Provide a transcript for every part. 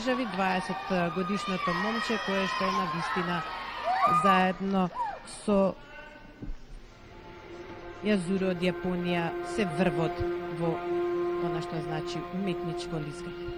држави, 20 годишното момче кое што е на вистина заедно со Јазуро од Јапонија се врвот во она што значи уметничко лискање.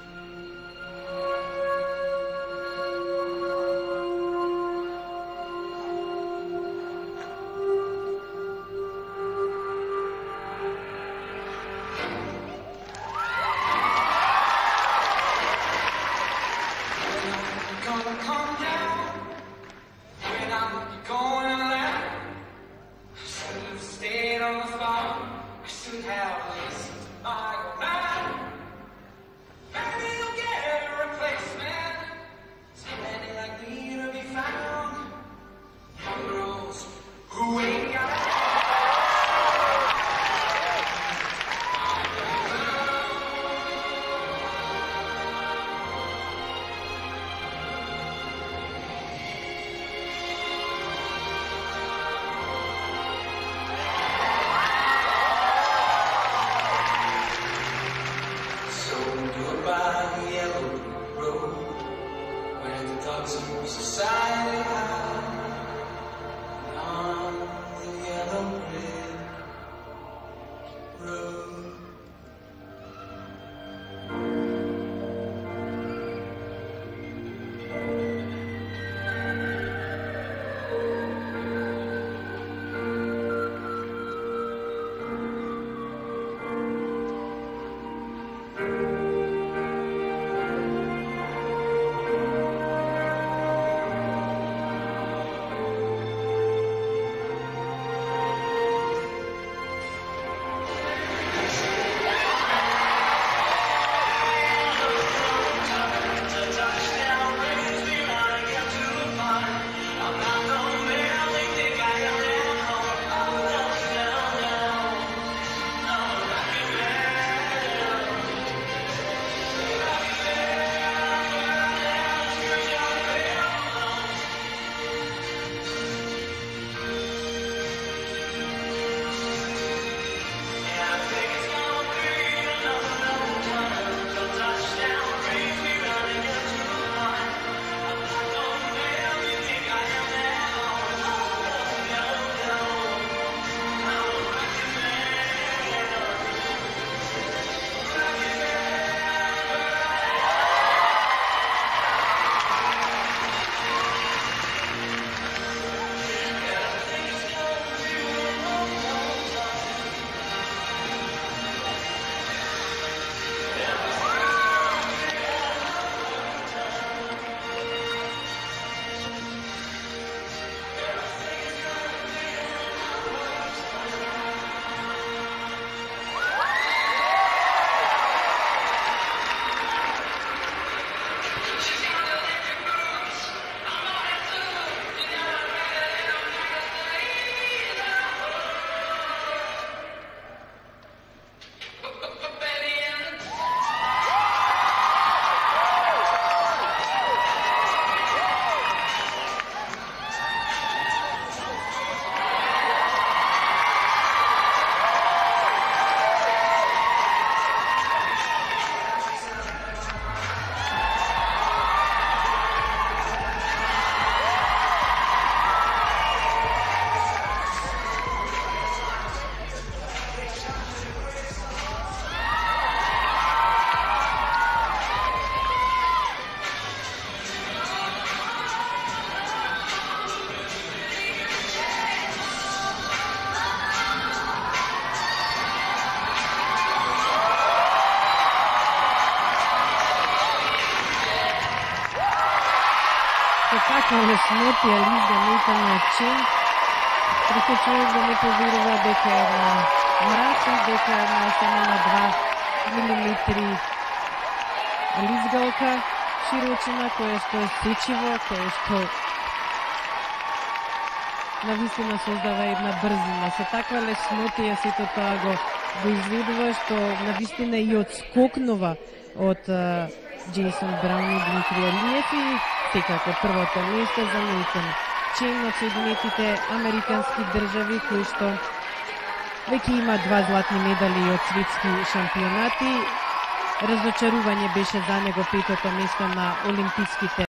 леснотија лизда нека начин, прeko човек да не поверува дека е на мрачен, дека е на само на 2 милиметри лизгалка широчина, која што е сечиво, која што навистина создава една брзина. Со таква леснотија сето тоа го изведува, што навистина и одскокнува од Джейсон Браун и Дмитрија Лиев и секако првото место за Нейтан Чен од Соединетите Американски држави, кој што веќе има 2 златни медали од светски шампионати разочарување беше за него петото место на олимписките